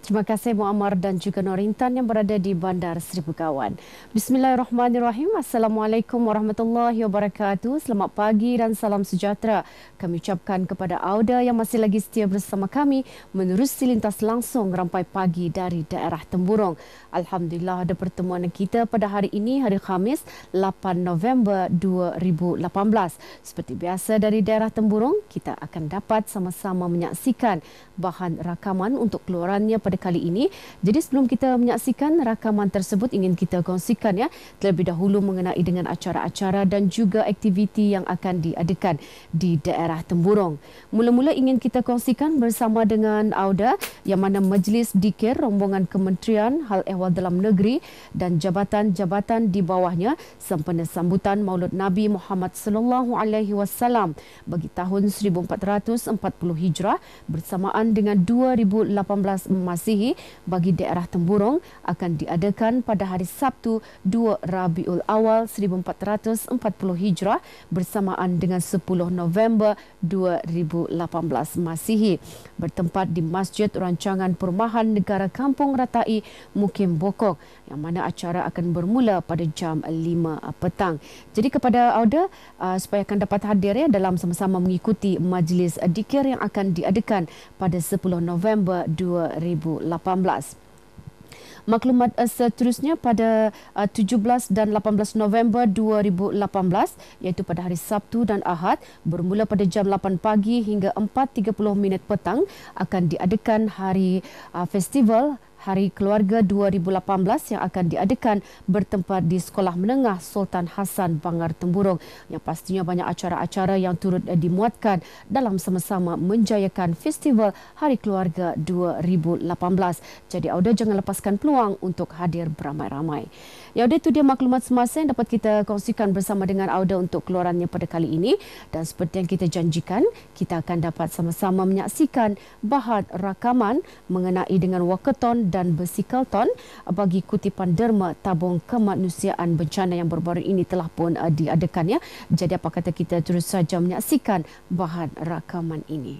Terima kasih Muammar dan juga Norintan yang berada di Bandar Seribu Kawan. Bismillahirrahmanirrahim. Assalamualaikum warahmatullahi wabarakatuh. Selamat pagi dan salam sejahtera. Kami ucapkan kepada Auda yang masih lagi setia bersama kami menerusi lintas langsung rampai pagi dari daerah Temburong. Alhamdulillah ada pertemuan kita pada hari ini, hari Khamis 8 November 2018. Seperti biasa dari daerah Temburong, kita akan dapat sama-sama menyaksikan bahan rakaman untuk keluarannya pada kali ini. Jadi sebelum kita menyaksikan rakaman tersebut, ingin kita kongsikan terlebih dahulu mengenai dengan acara-acara dan juga aktiviti yang akan diadakan di daerah Temburong. Mula-mula ingin kita kongsikan bersama dengan Auda yang mana Majlis Dikir rombongan Kementerian Hal Ehwal Dalam Negeri dan jabatan-jabatan di bawahnya sempena sambutan Maulud Nabi Muhammad sallallahu alaihi wasallam bagi tahun 1440 Hijrah bersamaan dengan 2018 Masihi bagi daerah Temburong akan diadakan pada hari Sabtu 2 Rabiul Awal 1440 Hijrah bersamaan dengan 10 November 2018 Masihi, bertempat di Masjid Rancangan Perumahan Negara Kampung Ratai Mukim Bokok, yang mana acara akan bermula pada jam 5 petang. Jadi kepada Auda supaya akan dapat hadir dalam sama-sama mengikuti majlis dikir yang akan diadakan pada 10 November 2018. Maklumat seterusnya pada 17 dan 18 November 2018 iaitu pada hari Sabtu dan Ahad bermula pada jam 8 pagi hingga 4.30 petang akan diadakan hari festival Hari Keluarga 2018 yang akan diadakan bertempat di Sekolah Menengah Sultan Hassan Bangar Temburong, yang pastinya banyak acara-acara yang turut dimuatkan dalam sama-sama menjayakan Festival Hari Keluarga 2018. Jadi Auda jangan lepaskan peluang untuk hadir beramai-ramai. Ya, itu dia maklumat semasa yang dapat kita kongsikan bersama dengan Auda untuk keluarannya pada kali ini, dan seperti yang kita janjikan, kita akan dapat sama-sama menyaksikan bahan rakaman mengenai dengan walkathon dan bersikalton bagi kutipan derma tabung kemanusiaan bencana yang baru-baru ini telah pun diadakan. Jadi apa kata kita terus saja menyaksikan bahan rakaman ini.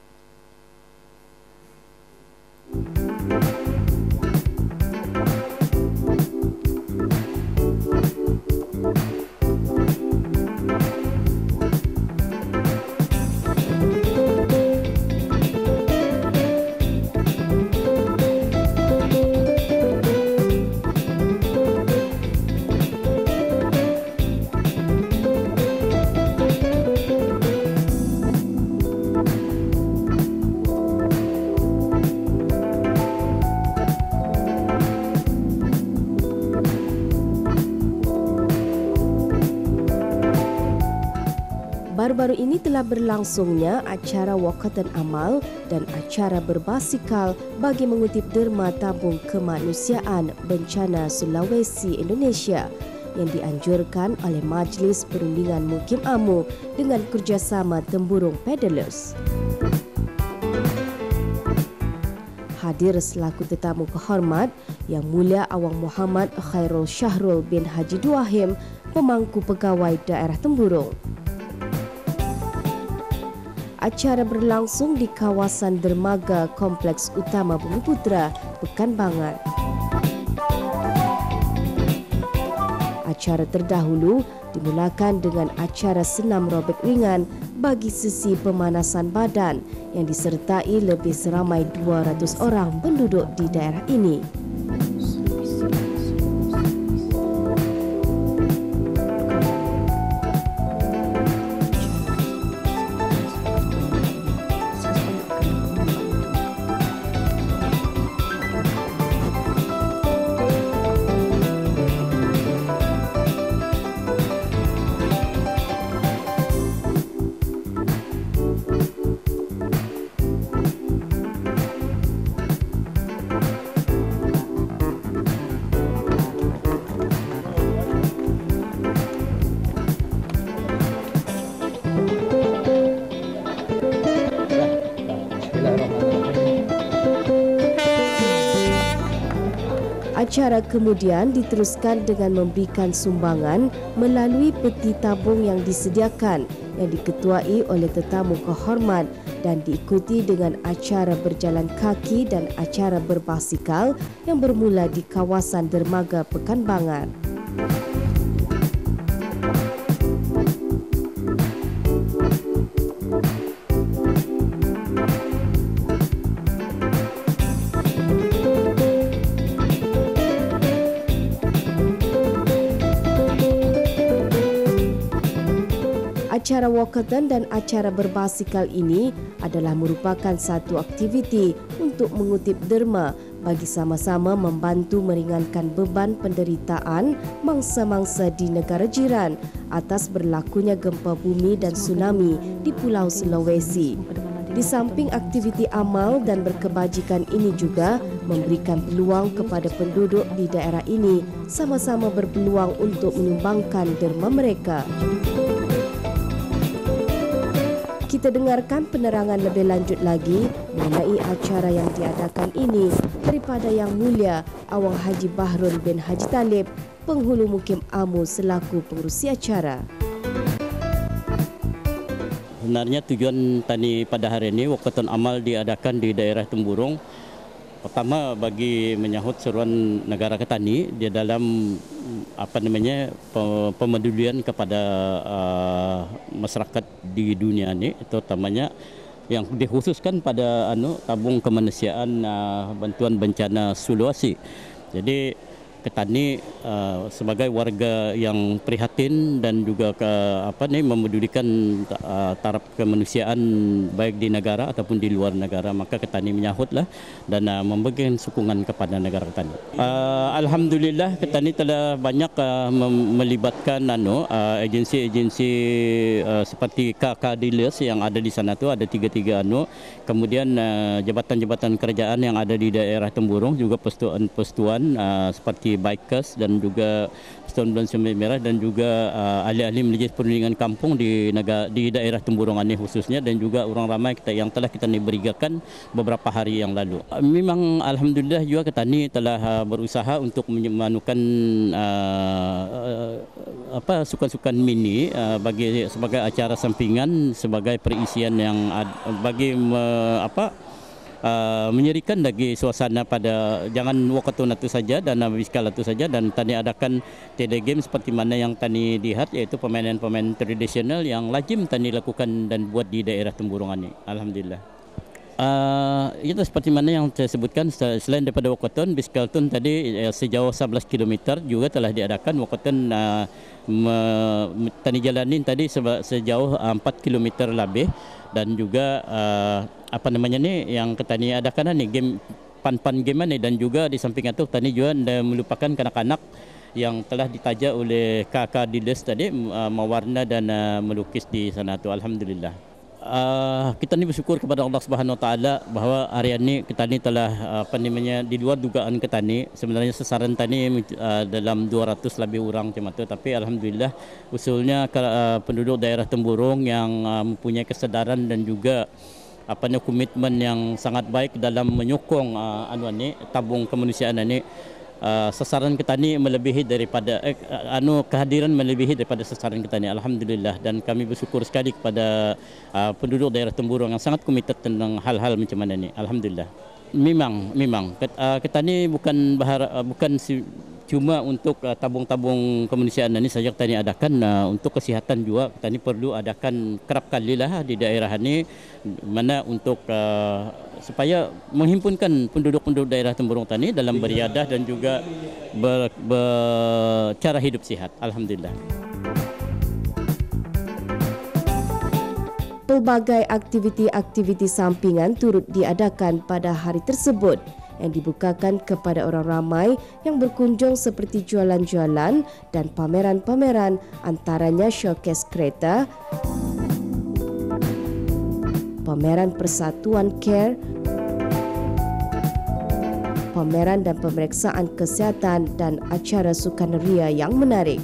Baru-baru ini telah berlangsungnya acara Walkathon Amal dan acara berbasikal bagi mengutip derma tabung kemanusiaan bencana Sulawesi Indonesia yang dianjurkan oleh Majlis Perundingan Mukim Amu dengan kerjasama Temburong Paddlers. Hadir selaku tetamu kehormat Yang Mulia Awang Muhammad Khairul Syahrul bin Haji Duahim, Pemangku Pegawai Daerah Temburong. Acara berlangsung di kawasan dermaga Kompleks Utama Bumiputra, Pekanbagan. Acara terdahulu dimulakan dengan acara senam robek ringan bagi sesi pemanasan badan yang disertai lebih seramai 200 orang penduduk di daerah ini. Acara kemudian diteruskan dengan memberikan sumbangan melalui peti tabung yang disediakan yang diketuai oleh tetamu kehormat dan diikuti dengan acara berjalan kaki dan acara berbasikal yang bermula di kawasan dermaga Pekanbanger. Acara walkathon dan acara berbasikal ini adalah merupakan satu aktiviti untuk mengutip derma bagi sama-sama membantu meringankan beban penderitaan mangsa-mangsa di negara jiran atas berlakunya gempa bumi dan tsunami di Pulau Sulawesi. Di samping aktiviti amal dan berkebajikan ini juga memberikan peluang kepada penduduk di daerah ini sama-sama berpeluang untuk menyumbangkan derma mereka. Kita dengarkan penerangan lebih lanjut lagi mengenai acara yang diadakan ini daripada Yang Mulia Awang Haji Bahrul bin Haji Talib, Penghulu Mukim Amu selaku pengerusi acara. Sebenarnya tujuan tani pada hari ini walkathon amal diadakan di daerah Temburong. Pertama bagi menyahut seruan negara Ketani di dalam pemedulian kepada masyarakat di dunia ini, terutamanya yang dikhususkan pada tabung kemanusiaan bantuan bencana Sulawesi. Jadi Ketani sebagai warga yang prihatin dan juga memedulikan taraf kemanusiaan baik di negara ataupun di luar negara, maka Ketani menyahutlah dan memberikan sokongan kepada negara Ketani. Alhamdulillah Ketani telah banyak melibatkan agensi-agensi seperti KK Dealers yang ada di sana tu ada 3 kemudian jabatan-jabatan kerajaan yang ada di daerah Temburong, juga persetuan seperti bikers dan juga Persatuan Bulan Sembilan Merah dan juga ahli-ahli majlis perundingan kampung di daerah Temburong ini khususnya, dan juga orang ramai yang telah kita berikan beberapa hari yang lalu. Memang alhamdulillah juga Ketani telah berusaha untuk menyemanukan sukan-sukan mini sebagai acara sampingan, sebagai perisian yang bagi menyerikan lagi suasana pada jangan walkathon itu saja dan biskal itu saja, dan Tani adakan tele game seperti mana yang Tani lihat, iaitu permainan-permainan tradisional yang lazim Tani lakukan dan buat di daerah Temburong ini. Alhamdulillah. Itu seperti mana yang saya sebutkan, selain daripada walkathon, biskalathon tadi sejauh 11 km juga telah diadakan. Walkathon Tani jalanin tadi sejauh 4 km lebih, dan juga yang Ketani adakan ni game pan-pan game ni, dan juga di samping itu Tani juga melupakan kanak-kanak yang telah ditaja oleh KK Dealers tadi mewarna dan melukis di sana tu. Alhamdulillah. Kita ni bersyukur kepada Allah Subhanahu Wa Taala bahawa hari ini Ketani telah di luar dugaan Ketani. Sebenarnya sasaran Tani dalam 200 lebih orang macam tu, tapi alhamdulillah usulnya penduduk daerah Temburong yang mempunyai kesedaran dan juga komitmen yang sangat baik dalam menyokong tabung kemanusiaan ini. Sasaran Ketani melebihi daripada kehadiran melebihi daripada sasaran Ketani, alhamdulillah, dan kami bersyukur sekali kepada penduduk daerah Temburong yang sangat komited tentang hal-hal macam mana ni. Alhamdulillah. Memang Ketani bukan cuma untuk tabung-tabung kemanusiaan ini saja Ketani adakan, untuk kesihatan juga Ketani perlu adakan kerap kalilah di daerah ini, mana untuk supaya menghimpunkan penduduk-penduduk daerah Temburong Tani dalam beriadah dan juga bercara hidup sihat. Alhamdulillah. Pelbagai aktiviti-aktiviti sampingan turut diadakan pada hari tersebut yang dibukakan kepada orang ramai yang berkunjung, seperti jualan-jualan dan pameran-pameran, antaranya showcase kereta, pameran Persatuan Care, pameran dan pemeriksaan kesihatan, dan acara sukaneria yang menarik.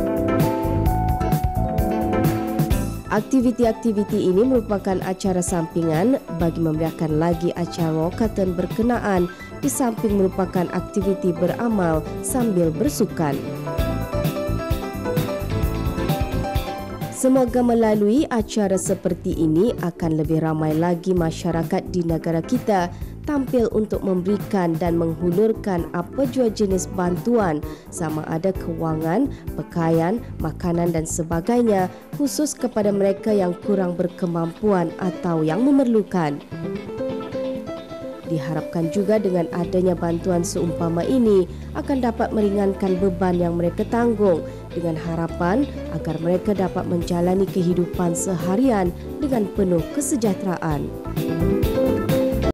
Aktiviti-aktiviti ini merupakan acara sampingan bagi memeriahkan lagi acara walkathon berkenaan, di samping merupakan aktiviti beramal sambil bersukan. Semoga melalui acara seperti ini akan lebih ramai lagi masyarakat di negara kita tampil untuk memberikan dan menghulurkan apa jua jenis bantuan sama ada kewangan, pakaian, makanan dan sebagainya khusus kepada mereka yang kurang berkemampuan atau yang memerlukan. Diharapkan juga dengan adanya bantuan seumpama ini akan dapat meringankan beban yang mereka tanggung dengan harapan agar mereka dapat menjalani kehidupan seharian dengan penuh kesejahteraan.